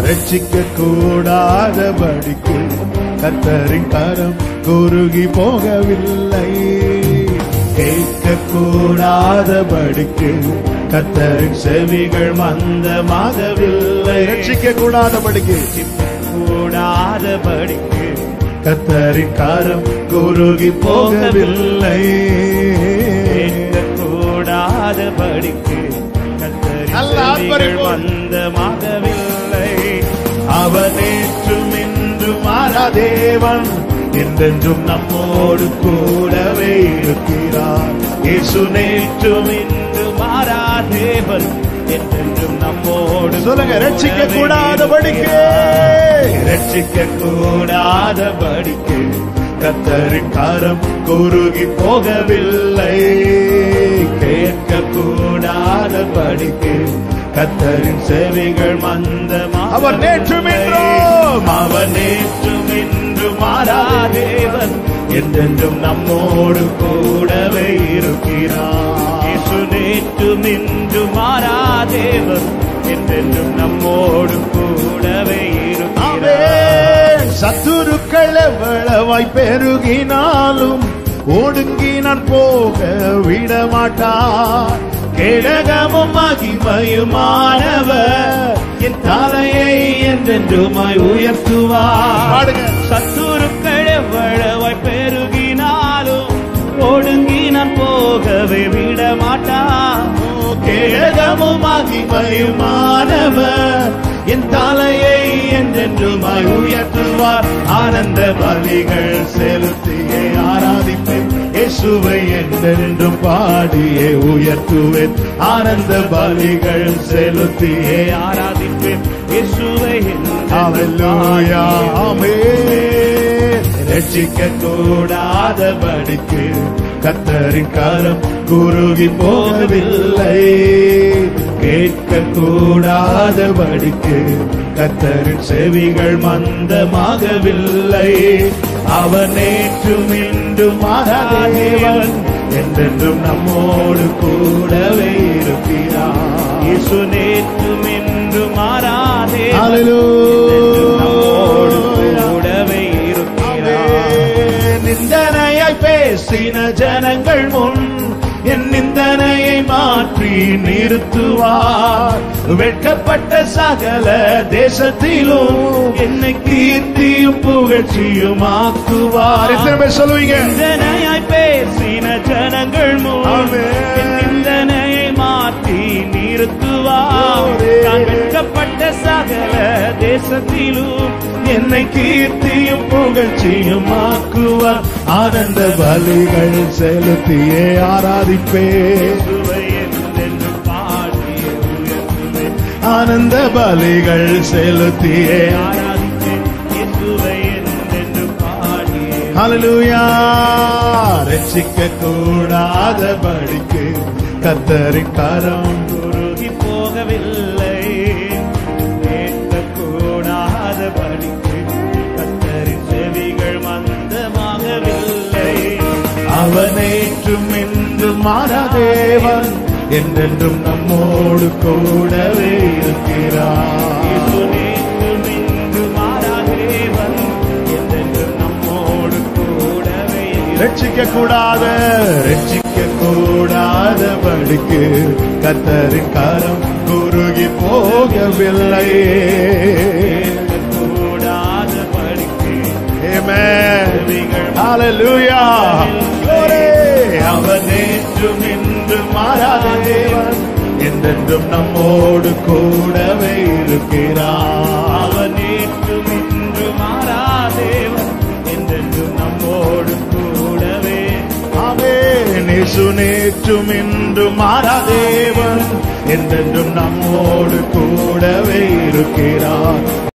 ரட்சிக்க கூடாதபடிக்கு கர்த்தரின் கரம் குறுகி போகவில்லை. கேட்க கூடாதபடிக்கு கர்த்தரின் செவிகள் மந்தமாகவில்லை. ரட்சிக்க கூடாதபடிக்கு கர்த்தரின் கரம் குறுகி போகவில்லை. கூடாதபடிக்கு கர்த்தரின் செவிகள் மந்தமாகவில்லை. அவர் நேற்றும் இன்றும் மாறா தேவன், என்றென்றும் நம்மோடு கூடவே இருக்கிறார். இயேசு நேற்றும் இன்றும் மாறா தேவன், என்றென்றும் நம்மோடு. சொல்லுங்க, ரட்சிக்க கூடாதபடிக்கு ரட்சிக்க கூடாதபடிக்கு கர்த்தரின் கரம் குறுகி போகவில்லை. கேட்க கூடாதபடிக்கு கர்த்தரின் செவிகள் மந்தமாக. அவர் நேற்றும் இன்றும் மாறா தேவன், என்றென்றும் நம்மோடு கூடவே இருக்கிறார். இயேசு நேற்றும் இன்றும் மாறா தேவன், என்றென்றும் நம்மோடு கூடவே இருக்கிறார். சத்துருக்கள் எவ்வளவாய் பெருகினாலும் ஒடுங்கி நான் போக விட மாட்டார். கேடகமும் மகிமையுமானவர் என் தலையை என்றென்றுமாய் உயர்த்துவார். சத்துருக்கள் எவ்வளவாய் பெருகினாலும் ஒடுங்கி நான் போகவே விட மாட்டார். கேடகமும் மகிமையுமானவர் என் தலையை என்றென்றுமாய் உயர்த்துவார். ஆனந்த பலிகள் செலுத்தியே ஆராதிப்பேன். இயேசுவை என்றென்றும் பாடியே உயர்த்துவேன். ஆனந்த பலிகள் செலுத்தியே ஆராதிப்பேன். இயேசுவை ஹல்லேலூயா ஆமென். ரட்சிக்க கூடாதபடிக்கு கர்த்தரின் கரம் குறுகி போகவில்லை. கேட்க கூடாதபடிக்கு கர்த்தரின் செவிகள் மந்தமாகவில்லை. அவர் நேற்றும் இன்றும் மாறா தேவன், என்றென்றும் நம்மோடு கூடவே இருக்கிறார். இயேசு நேற்றும் இன்றும் மாறா தேவன், ஹல்லேலூயா கூடவே இருக்கிறார். நிந்தனையாய் பேசின ஜனங்கள் முன் என் நிந்தனையை மாற்றி நிறுத்துவார். வெட்கப்பட்ட சகல தேசத்திலும் என்னை கீர்த்தியும் புகழ்ச்சியும் ஆக்குவார். எத்தனை பேர் சொல்லுவீங்க? நிந்தனையாய் பேசின ஜனங்கள் முன் என் நிந்தனையை மாற்றி நிறுத்துவார். நான் வெட்கப்பட்ட சகல தேசத்திலும் என்னை கீர்த்தியும் புகழ்ச்சியும் ஆக்குவார். ஆனந்த பலிகள் செலுத்தியே ஆராதிப்பேன். ஆனந்த பலிகள் செலுத்தியே ஆராதிப்பேன். இயேசுவை என்று பாடியே. ஹல்லேலூயா. ரட்சிக்க கூடாதபடிக்கு கர்த்தரின் கரம் குறுகி போகவில்லை. கேட்க கூடாதபடிக்கு கர்த்தரின் செவிகள் மந்தமாகவில்லை. அவர் நேற்றும் இன்றும் மாறா தேவன், என்றென்றும் நம்மோடு கூடவே இருக்கிறார். இயேசு நேற்றும் இன்றும் மாறா தேவன், என்றென்றும் நம்மோடு கூடவே இருக்கிறார். ரட்சிக்க கூடாதபடிக்கு கர்த்தரின் கரம் குறுகி போகவில்லை. கூடாதபடிக்கு ஆமென். ஹல்லேலூயா. அவர் நேற்றும் இன்றும் மாறா தேவன், என்றென்றும் நம்மோடு கூடவே இருக்கிறார். அவர் நேற்றும் இன்றும் மாறா தேவன், என்றென்றும் நம்மோடு கூடவே. ஆமென். இயேசு நேற்றும் இன்றும் மாறா தேவன், என்றென்றும் நம்மோடு கூடவே இருக்கிறார்.